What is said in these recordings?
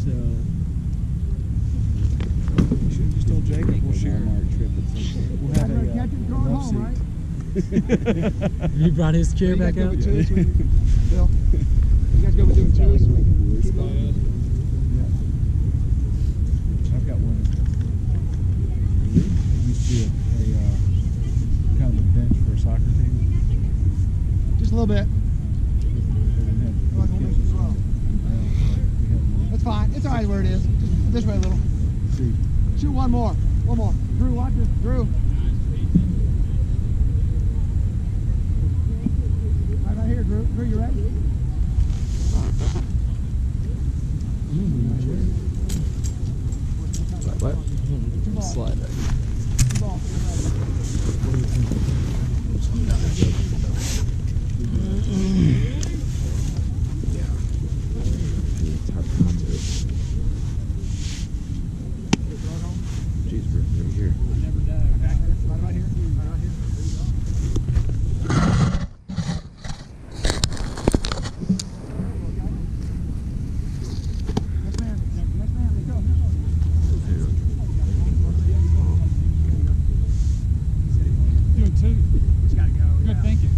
So you should have just told Jacob we'll share. We'll have a love seat. He brought his chair back out. Bill, you guys go with doing twos. I've got one. It used to be a kind of a bench for a soccer team. Just a little bit. That's fine. It's all right where it is. Just this way a little. Shoot one more. One more. Drew, watch this. Drew. Right here, Drew. Drew, you ready? What? Slide back. Cheeseburger right here. Never done. Right here. Right here. Next man. Next man. Let's go. Doing two. Just gotta go. Good thinking.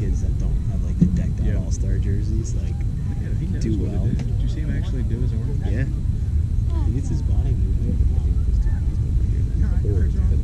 kids that don't have like the decked out all-star jerseys, like Yeah, he knows do what well. to do. Did you see him actually do his arm? Yeah. He gets his body moving. I think he's over here. All right,